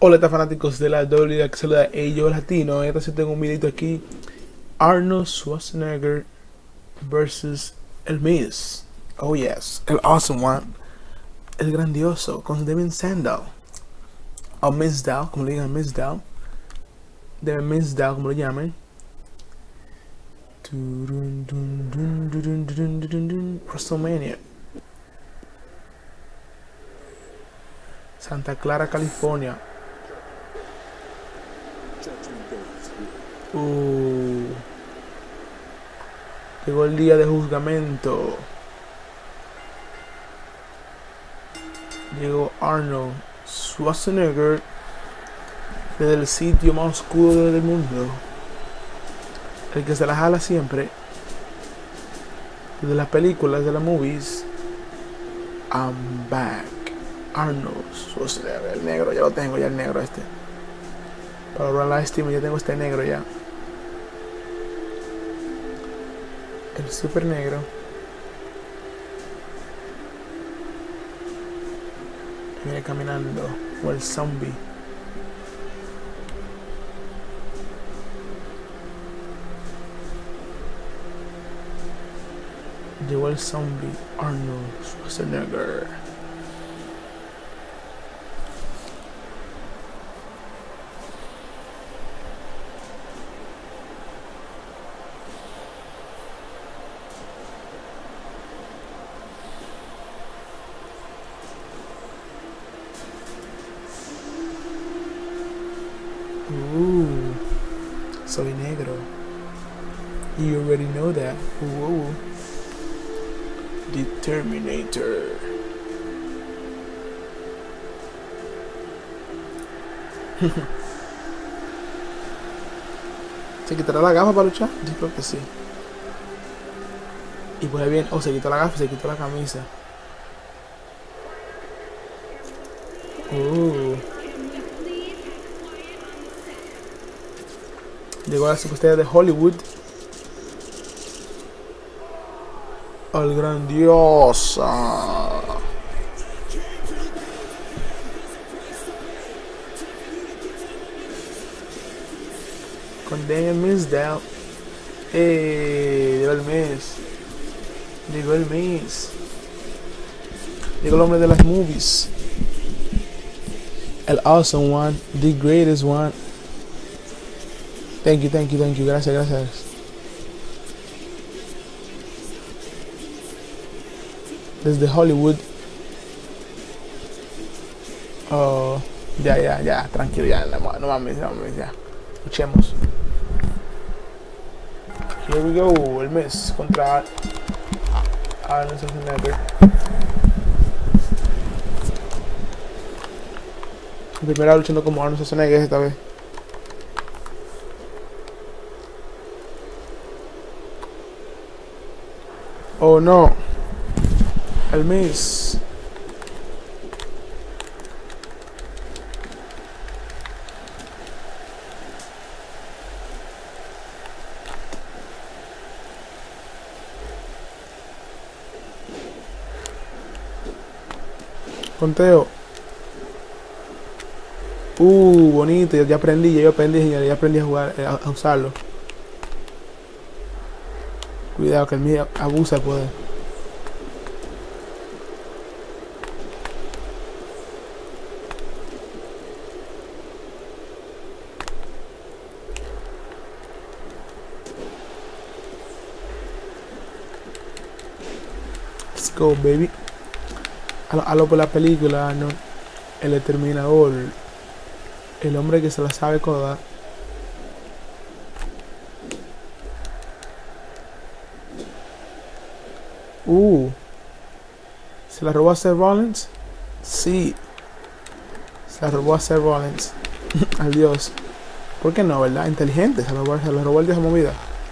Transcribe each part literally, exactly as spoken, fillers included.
Hola, está fanáticos de la W W E, que saluda a Yo Latino. Esta sí tengo un videito aquí. Arnold Schwarzenegger versus el Miz. Oh yes, el Awesome One, el grandioso, con Devin Sandow. O Mizdow, como le digan Mizdow. Devin Mizdow, como lo llamen. WrestleMania. Santa Clara, California. Uh, llegó el día de juzgamento. Llegó Arnold Schwarzenegger desde el sitio más oscuro del mundo, el que se la jala siempre, desde las películas de las movies. I'm back. Arnold Schwarzenegger, el negro, ya lo tengo, ya el negro este. Para ahorrar la estima, ya tengo este negro ya. El super negro. Viene caminando, o el zombie. Llegó el zombie, Arnold Schwarzenegger. Ooh, soy negro. You already know that. Ooh, the Terminator. ¿Se quitará la gafa para luchar? Yo creo que sí. Y pues bien, o oh, se quitó la gafa y se quitó la camisa. Uh. Llegó a la superestrella de Hollywood. Al grandiosa. Con Damien Mizdow. Eh, llegó el Miz. Llegó el Miz. Llegó el hombre de las movies. El awesome one. The greatest one. Thank you, thank you, thank you. Gracias, gracias. Desde Hollywood. Oh, ya, ya, ya. Tranquilo, ya. No, no mames, no mames, ya. Escuchemos. Here we go. El Miz contra Arnold Schwarzenegger. La primera luchando como Arnold Schwarzenegger esta vez. Oh no, el Miz. Conteo. Uh, bonito, ya aprendí, ya yo aprendí, ya, ya aprendí a jugar, a, a usarlo. Cuidado que el mío abusa de poder. Let's go, baby. A lo por la película, ¿no? El Exterminador. El hombre que se la sabe toda. Uh, ¿se la robó a Seth Rollins? Sí, se la robó a Seth Rollins. Al dios. ¿Por qué no, verdad? Inteligente, se la robó, se la robó el dios de movida.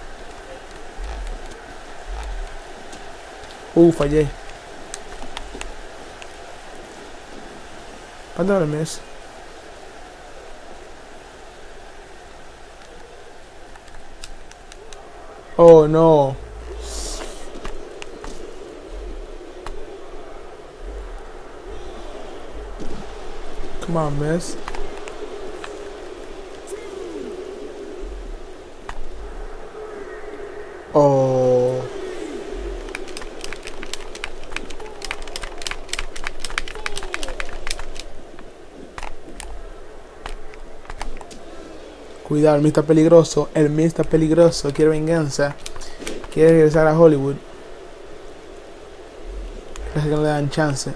Uh, fallé. ¿Cuánto era el mes? Oh no. Come on, Miz. Cuidado, el Miz está peligroso. El Miz está peligroso. Quiere venganza. Quiere regresar a Hollywood. Parece que no le dan chance.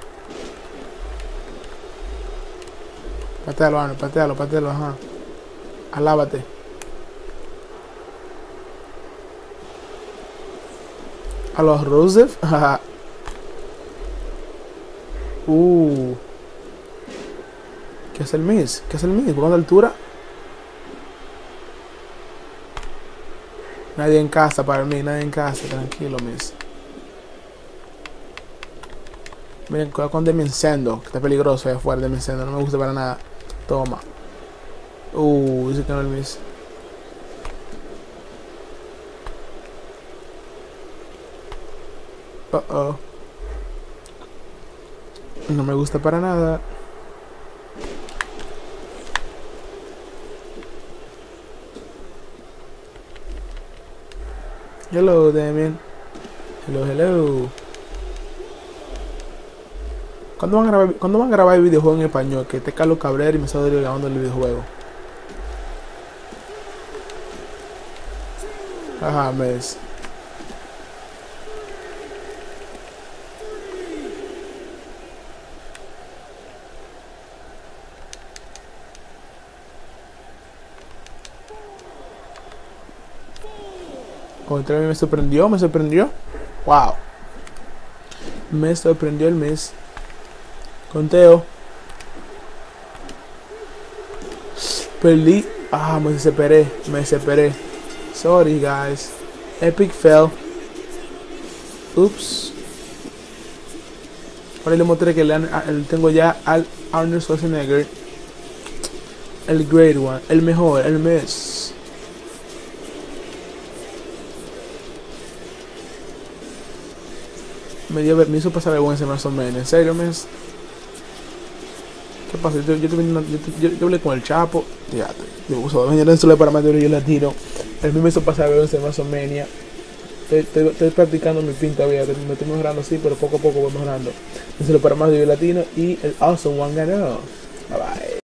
Patealo, Arnold, patealo, patealo, ajá. Alábate. A los Rusev, ajá. Uh. ¿Qué hace el Miz? ¿Qué hace el Miz? ¿Por la altura? Nadie en casa para mí, nadie en casa, tranquilo, Miz. Miren, cuidado con Damien Sandow, que está peligroso allá afuera. Damien Sandow, no me gusta para nada. Toma. Uh, dice que no el Miz. Uh oh. No me gusta para nada. Hello, Damien. Hello, hello. ¿Cuándo van a grabar, ¿cuándo van a grabar el videojuego en español? Que esté Carlos Cabrera y me está grabando el videojuego. Ajá, mes. Contra mí me sorprendió, me sorprendió. Wow. Me sorprendió el mes. Conteo. Perdí. Ah, me desesperé. Me desesperé. Sorry, guys. Epic fail. Oops. Ahora le mostré que le, le tengo ya al Arnold Schwarzenegger. El great one. El mejor. El mes. Me, dio, me hizo pasar vergüenza más o menos. En serio, mes. ¿Qué pasa? Yo, yo, yo, yo, yo hablé con el Chapo. Fíjate. Yo uso mañana solo para Mateo y Latino. El mismo me hizo pasar vergüenza más o menos. Estoy, estoy, estoy practicando mi pin todavía. Me estoy mejorando, sí, pero poco a poco voy mejorando. Solo para Mateo y Latino. Y el Awesome One ganó. Bye bye.